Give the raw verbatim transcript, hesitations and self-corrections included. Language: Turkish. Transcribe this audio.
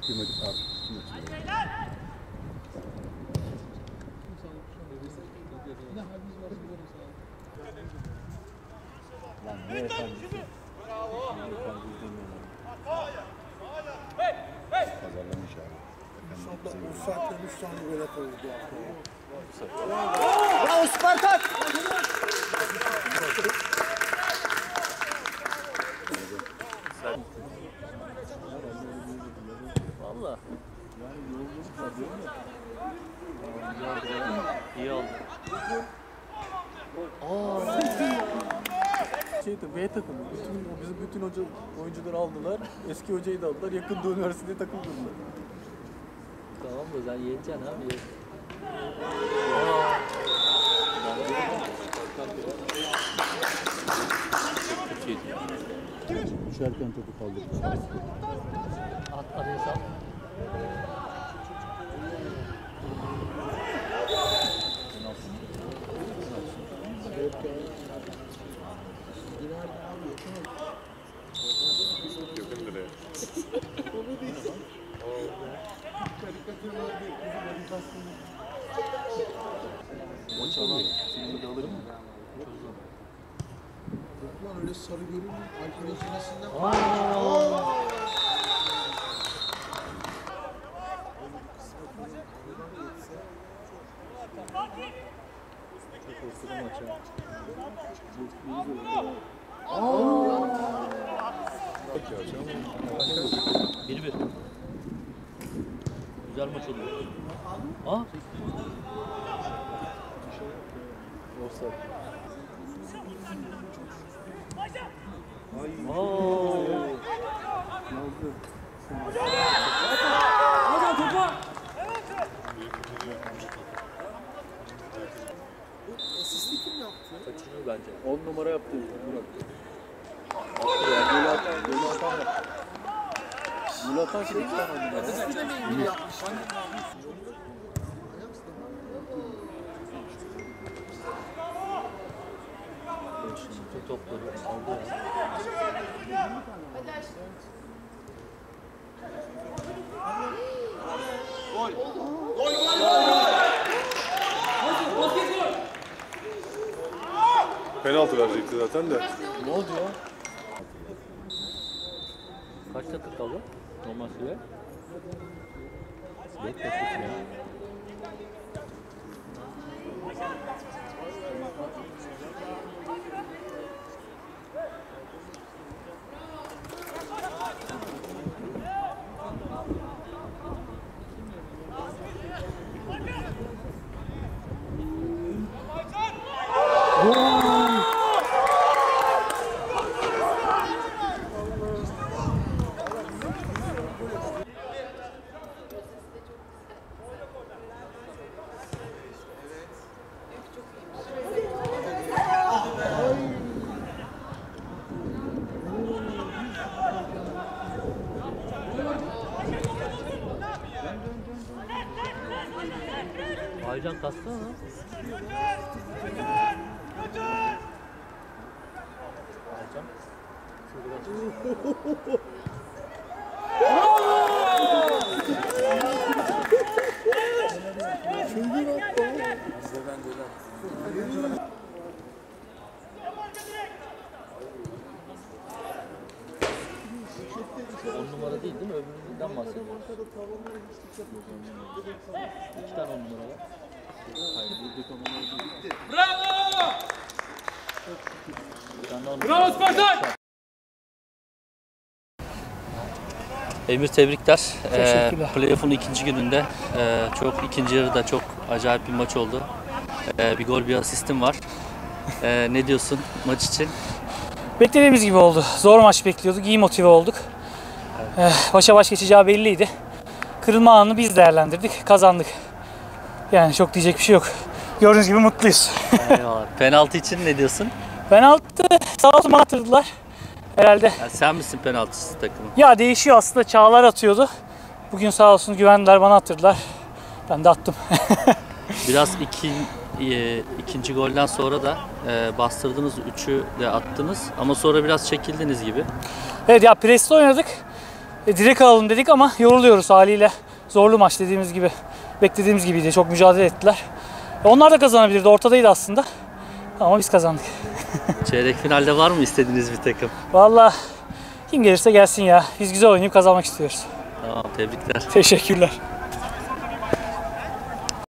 girmedik artık. Lan ne efendisi? Pazarlamış abi. Bu saatte üç tane gol atıldı. Bravo Spartak! Valla. İyi oldu. Aa. Şeydi, B takımı. Bütün, bizim bütün hoca, oyuncuları aldılar. Eski hocayı da aldılar. Yakında üniversitede takım kurdular. Tamam da sen yeneceksin abi. Düşerken topu kaldırdı. At, araya sal. Maç alan filmi de alırım mı? Lan öyle sarı görür mü? Alkolün sinesinden Aa. Korkulu maç ha. Bir bir. Güzel maç oluyor. Aa. Offside. Oo. Ne oldu? Hadi topa. asisti kim yaptı? Kaçırıyor bence. on numara yaptı Murat. Attı ya. Gol atan, gol atan yaptı. Gol atan şey iki tane numara. Asisti de mi ilgili yapmış? Bütün topları aldı ya. Penaltı verecekti zaten de. Ne oldu ya? Kaç dakika kaldı? Normal süre. dört dakika süre. Aycan kastı mı? Aycan. On numara değil değil mi? Öbüründen bahsediyoruz. İki tane on numara var. Bravo! Bravo Spartak! Emir tebrikler. Teşekkürler. Ee, Playoff'un ikinci gününde e, çok ikinci yarıda çok acayip bir maç oldu. E, bir gol bir asistim var. E, ne diyorsun maç için? Beklediğimiz gibi oldu. Zor maç bekliyorduk. İyi motive olduk. Evet. Ee, başa baş geçeceği belliydi. Kırılma anını biz değerlendirdik. Kazandık. Yani çok diyecek bir şey yok. Gördüğünüz gibi mutluyuz. Eyvallah. Penaltı için ne diyorsun? Penaltı sağ olsun attırdılar. Herhalde. Ya sen misin penaltısı takımın? Ya değişiyor aslında. Çağlar atıyordu. Bugün sağ olsun güvendiler, bana attırdılar. Ben de attım. Biraz iki, e, ikinci golden sonra da e, bastırdınız, üçü de attınız ama sonra biraz çekildiniz gibi. Evet ya presle oynadık. E, direkt alalım dedik ama yoruluyoruz haliyle. Zorlu maç dediğimiz gibi. Beklediğimiz gibiydi. Çok mücadele ettiler. E, onlar da kazanabilirdi. Ortadaydı aslında. Ama biz kazandık. Çeyrek finalde var mı istediğiniz bir takım? Vallahi kim gelirse gelsin ya. Biz güzel oynayıp kazanmak istiyoruz. Tamam, tebrikler. Teşekkürler.